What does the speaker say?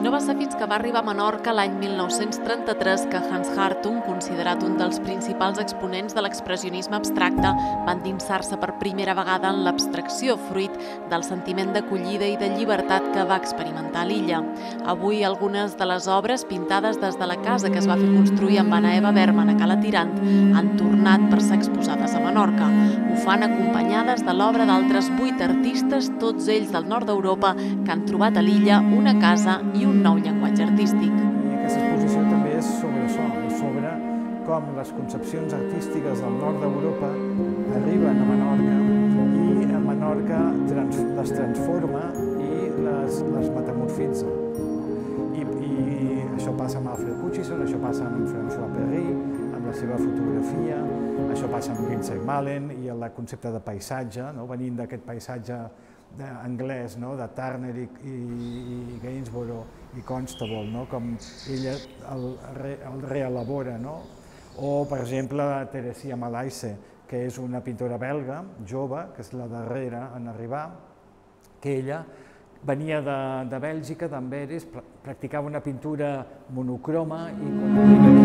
no va ser fins que va arribar a Menorca l'any 1933 que Hans Hartung, considerat un dels principals exponents de l'expressionisme abstracte, va endinsar-se per primera vegada en l'abstracció, fruit del sentiment d'acollida i de llibertat que va experimentar a l'illa. Avui, algunes de les obres pintades des de la casa que es va fer construir amb Anna Eva Berman a Cala Tirant han tornat per ser exposades a Menorca. Ho fan acompanyades de l'obra d'altres 8 artistes, tots ells del nord d'Europa, que han trobat a l'illa una casa i un nou llenguatge artístic. I aquesta exposició també és sobre això, és sobre com les concepcions artístiques del nord d'Europa arriben a Menorca i a Menorca les transforma i les metamorfitza. I això passa amb Alfred Hutchison, això passa amb François Perry, amb la seva fotografia, això passa amb Lindsay Mallen i el concepte de paisatge, venint d'aquest paisatge anglès, de Turner i Gainsborough i Constable, com ella el reelabora. O, per exemple, Teresia Malaise, que és una pintora belga, jove, que és la darrera en arribar, que ella venia de Bèlgica, d'Amberes, practicava una pintura monocroma i